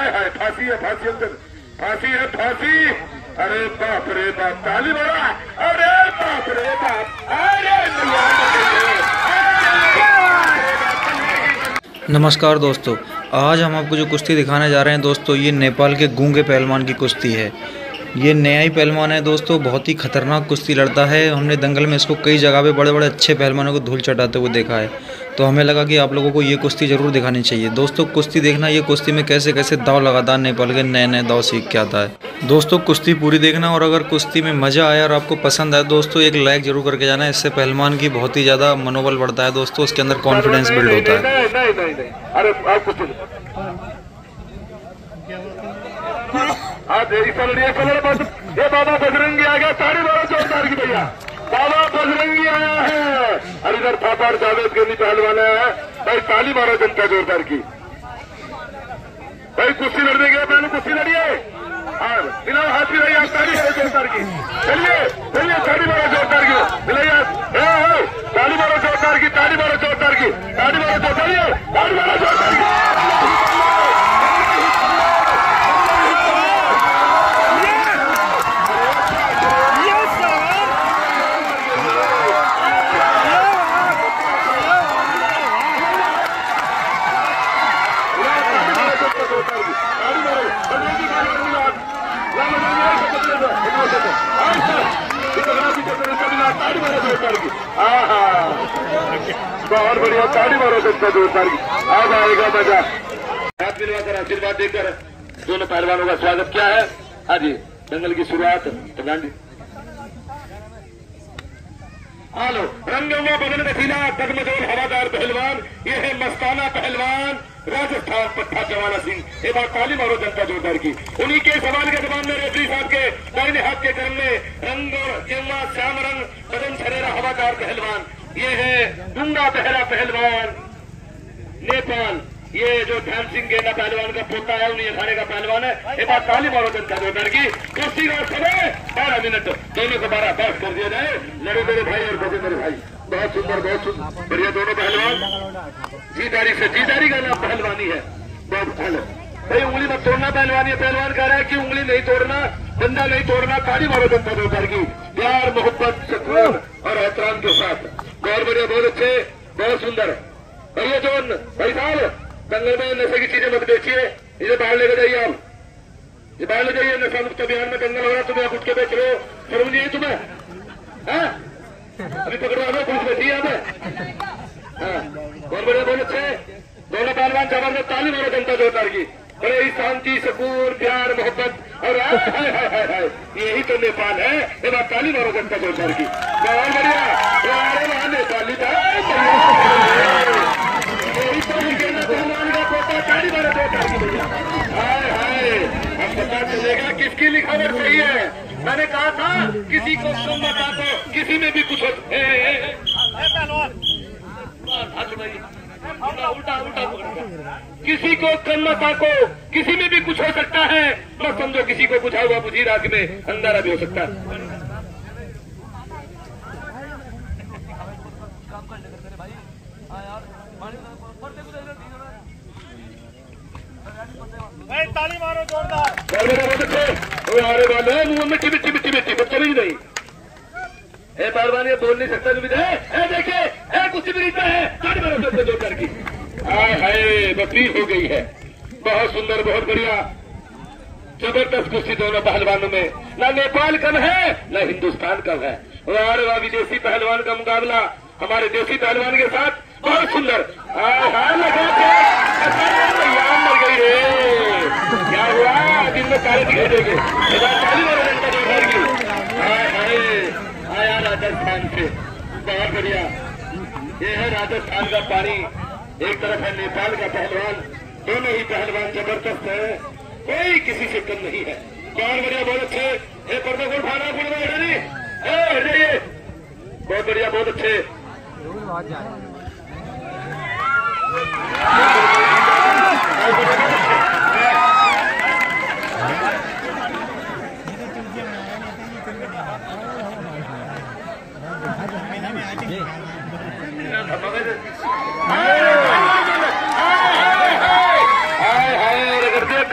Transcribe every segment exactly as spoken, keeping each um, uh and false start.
हाय हाय फांसी है फांसी अंदर फांसी है फांसी। अरे बाप रे बाप ताली बड़ा। अरे बाप रे बाप। अरे नमस्कार दोस्तों, आज हम आपको जो कुश्ती दिखाने जा रहे हैं दोस्तों, ये नेपाल के गूंगे पहलवान की कुश्ती है। ये नया ही पहलवान है दोस्तों, बहुत ही खतरनाक कुश्ती लड़ता है। हमने दंगल में इसको कई जगह पे बड़े बड़े अच्छे पहलवानों को धूल चटाते हुए देखा है, तो हमें लगा कि आप लोगों को ये कुश्ती ज़रूर दिखानी चाहिए। दोस्तों कुश्ती देखना, ये कुश्ती में कैसे कैसे दाव लगाता है, नेपाल के नए नए दाव सीख के आता है। दोस्तों कुश्ती पूरी देखना, और अगर कुश्ती में मज़ा आया और आपको पसंद आया दोस्तों, एक लाइक जरूर करके जाना। इससे पहलवान की बहुत ही ज़्यादा मनोबल बढ़ता है दोस्तों, उसके अंदर कॉन्फिडेंस बिल्ड होता है। ये बाबा बजरंगी आ गया, साढ़े बारह जोरदार की भैया बाबा बजरंगी आया है। और इधर थापाड़ जावेद गनी पहलवान है भाई, ताली मारो जनता जोरदार की। भाई कुश्ती लड़ने गए, पहले कुश्ती लड़िए और मिलाओ हाथ भी रही, ताली मारो जोरदार की। चलिए चलिए ताली मारो जोरदार की, मिलाइए ताली मारो जोरदार की, ताली मारो जोरदार की, ताली मारो जोरदार की, ताली मारो जोरदार की। बहुत बढ़िया, ताड़ी मारो सकता जोरदार की। आज आएगा मजा। हाथ मिलवाकर आशीर्वाद देकर दोनों पहलवानों का स्वागत किया है। हाँ जी, दंगल की शुरुआत प्रधान जी। हालो रंगों बदन रसीला कदमजोल हवादार पहलवान, ये है मस्ताना पहलवान राजस्थान पट्टा जवाना सिंह। एक बार ताली मारो जनता जोरदार की। उन्हीं के सवाल के जवाब में रेफरी साहब के दाहिने हाथ के क्रम में रंग और श्याम रंग बदन छरेरा हवादार पहलवान, ये है डूंगा पहला पहलवान नेपाल। ये जो ध्यान सिंह गेंदा पहलवान का पोता है, उन्हीं अखाड़े का पहलवान है। एक बार ताली मारो जनता जोरदार की। कुश्ती का समय बारह मिनट, दोनों को बारह पास कर दिया जाए। लड़े मेरे भाई और बजे मेरे भाई, बहुत सुंदर बहुत सुंदर बढ़िया दोनों पहलवान। जीदारी से जीदारी का नाम पहलवानी है। बहुत हेलो भाई, उंगली मत तोड़ना पहलवानी है। पहलवान कह रहा है कि उंगली नहीं तोड़ना, डंडा नहीं तोड़ना। ताली मारो जनता जोरदार की। प्यार मोहब्बत सुकून और एहतराम के साथ बहुत बढ़िया, बहुत अच्छे, बहुत सुंदर। भैया जोन भाई साहब, दंगल में नशे की चीजें मत बेचिए, इसे बाहर लेकर जाइए। आप ये बाहर ले जाइए। नशा मुक्त अभियान में दंगल हो रहा, तुम्हें आप उठ के बेच रहे हो, शर्म नहीं है तुम्हें? हाँ अभी पकड़वा दो, पुलिस बैठी है हमें। हाँ बहुत बढ़िया, बहुत अच्छे दोनों पहलवान। जबरदस्त ताली मारो जनता जोरदार की। बड़े ही शांति सुकून प्यार मोहब्बत और हाय हाय हाय हाय, यही तो नेपाल है। ये बात ताली मारो जनता जोरदार की। बहुत बढ़िया, वहां नेपाली यही तो पहलवान का पोता। ताली मारो जोरदार की भैया। हाय हाय, अब पता चलेगा किसकी लिखावट सही है। मैंने कहा था किसी को कम बता दो, किसी में भी कुछ हो। उल्टा उल्टा उल्टा किसी को कम मत आको, किसी में भी कुछ हो सकता है। मत समझो किसी को बुझा हुआ बुझी रात में अंधारा भी हो सकता है। ताली मारो जोरदार। अरे वाले मुंह में मिट्टी मिट्टी मिट्टी मिट्टी बच्चे भी नहीं है। पहलवान ये बोल नहीं सकता भी है। देखिए कुछ भी नहीं है। ताली मारो जनता जोरदार की। हाय हाय, बकरीद हो गई है। बहुत सुंदर, बहुत बढ़िया, जबरदस्त कुश्ती दोनों पहलवानों में। ना नेपाल कम है ना हिंदुस्तान कम है। और वह विदेशी पहलवान का मुकाबला हमारे देसी पहलवान के साथ बहुत सुंदर। हाय हाय, लगा मर गई रे, क्या हुआ? दिन में तारे दिखाई देंगे। ताली मारो जनता जोरदार की। हाय हाय, आया राजस्थान से, बहुत बढ़िया। ये है राजस्थान का पानी, एक तरफ है नेपाल का पहलवान। दोनों ही पहलवान जबरदस्त है, कोई किसी से कम नहीं है। बहुत बढ़िया, बहुत अच्छे। हे पर्दा को उठाना बोल रहे हैं, बहुत बढ़िया, बहुत अच्छे।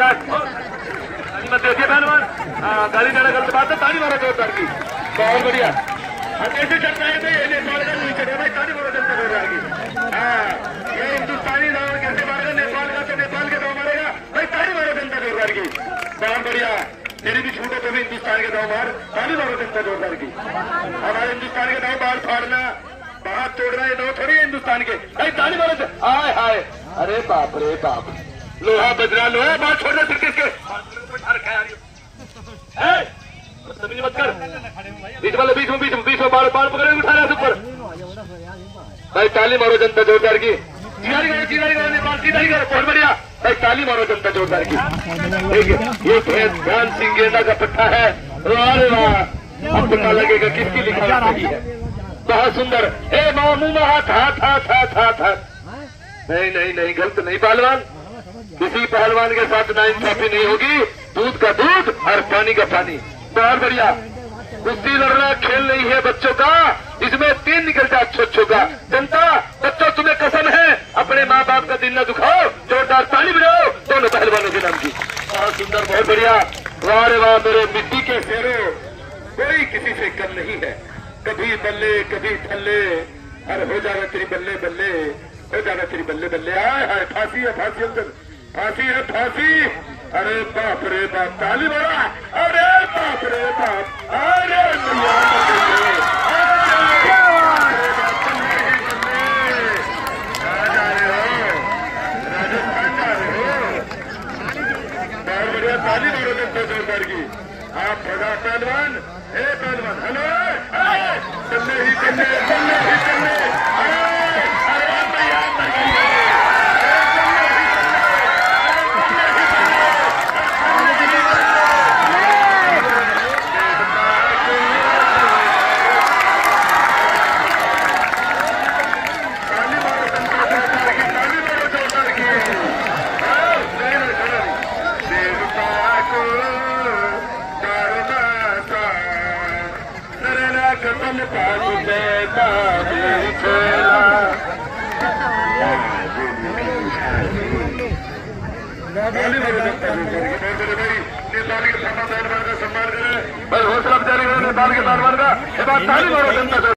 मत देखिए पहलवान, हाँ गाली देना गलत बात है, ताली मारो जोरदार की, बहुत बढ़िया। कैसे चलता है भाई नेपाल का नहीं चले भाई, ताली मारो जनता जोरदार की। हाँ ये हिंदुस्तानी दाव कैसे मारेगा, नेपाल का तो नेपाल के दाव मारेगा भाई, ताली मारो जनता जोरदार की, बहुत बढ़िया। तेरी भी छूटो तो भी हिंदुस्तान के दाव मार, ताली मारो जनता जोरदार की। हमारे हिंदुस्तान के दाव बाल फाड़ना, बाहर तोड़ना ये दाव थोड़ी है हिंदुस्तान के भाई, ताली मारो। हाय हाय, अरे बाप रे बाप, लोहा बजरा लोहा, बात छोड़ दे सिर्फ के समझ मत कर, बीच वाले बीच में बीच में बीच में बाल बाल पकड़े उठा रहा है ऊपर भाई, ताली मारो जनता जोरदार की। चिरारी करो चिरारी करो नेपाल चिरारी करो, बहुत बढ़िया भाई, ताली मारो जनता जोरदार की। ये ध्यान सिंह गेंदा का पट्टा है, अरे वाह, अब पता लगेगा किसकी लिखा सही है, बहुत सुंदर। ए मामू में हाथ हाथ हाथ हाथ हाथ हाथ, नहीं नहीं नहीं गलत नहीं पहलवान, किसी पहलवान के साथ नाइंसाफी नहीं होगी, दूध का दूध और पानी का पानी, बहुत बढ़िया। कुश्ती लड़ना खेल नहीं है बच्चों का, इसमें तीन निकलता अच्छो अच्छो का। जनता बच्चों तुम्हें कसम है, अपने माँ बाप का दिल न दुखाओ, जोरदार ताली बजाओ दोनों पहलवानों के नाम की, बहुत सुंदर बहुत बढ़िया। वाह रे वाह मेरे मिट्टी के शेरों, कोई किसी से कम नहीं है, कभी बल्ले कभी थल्ले, अरे हो जाना तेरी बल्ले बल्ले, हो जाना तेरी बल्ले बल्ले। आए हाय फांसी है फांसी अंदर, फांसी है फांसी, अरे बाप रे बाप, ताली मारा, अरे बाप रे बाप, अरे राजस्थान जा रहे हो, बहुत बढ़िया, ताली मारो जनता जोरदार की। आप प्रजा पहलवान, हे पहलवान, हेलो चलने ही चलने चलने ही चलने, अरे नेपाल के सम्मान का सम्मान करें भाई, हौसला जारी करो नेपाल के पहलवान का, ताली मारो जनता।